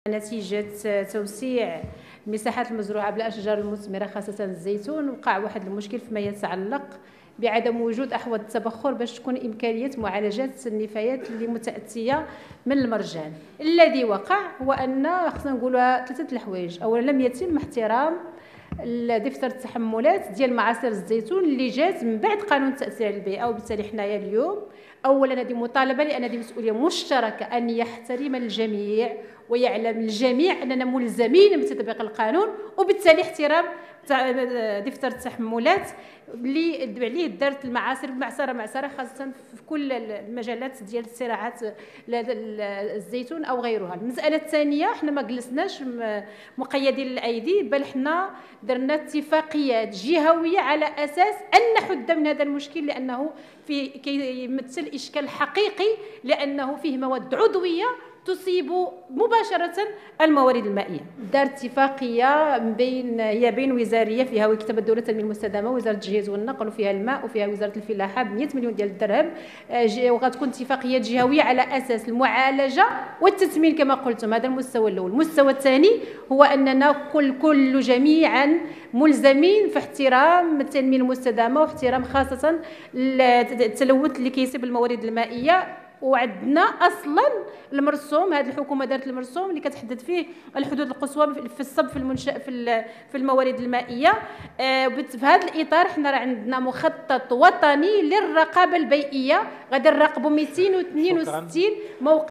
نتيجة توسيع المساحات المزروعة بالأشجار المثمرة خاصة الزيتون، وقع واحد المشكل فيما يتعلق بعدم وجود أحواض التبخر باش تكون إمكانية معالجة النفايات اللي متأتية من المرجان. الذي وقع هو أن خصنا نقولوا ثلاثة الحوايج. أولا، لم يتم احترام دفتر التحملات ديال معاصر الزيتون اللي جات من بعد قانون التأثير على البيئة، وبالتالي حنايا اليوم اولا هذه مطالبه، لان هذه مسؤوليه مشتركه ان يحترم الجميع ويعلم الجميع اننا ملزمين بتطبيق القانون، وبالتالي احترام دفتر التحملات اللي عليه دارت المعاصر معصره خاصه في كل المجالات ديال الزراعات الزيتون او غيرها. المساله الثانيه، حنا ما جلسناش مقيدين الايدي، بل حنا درنا اتفاقيات جهويه على اساس ان نحد من هذا المشكل، لانه كيمثل اشكال حقيقي، لانه فيه مواد عضويه تصيب مباشرة الموارد المائية. دار اتفاقية بين وزارية فيها وكتابة الدولة التنمية المستدامة ووزارة التجهيز والنقل وفيها الماء وفيها وزارة الفلاحة ب 100 مليون ديال الدرهم، وغتكون اتفاقيات جهوية على أساس المعالجة والتثمين كما قلتم. هذا المستوى الأول. المستوى الثاني هو أننا كل جميعا ملزمين في احترام التنمية المستدامة واحترام خاصة التلوث اللي كيصيب الموارد المائية. وعندنا اصلا المرسوم، هذه الحكومه دارت المرسوم اللي كتحدد فيه الحدود القصوى في الصب في المنشأ في الموارد المائيه. في هذا الاطار حنا راه عندنا مخطط وطني للرقابه البيئيه، غادي نراقبوا 262 موقع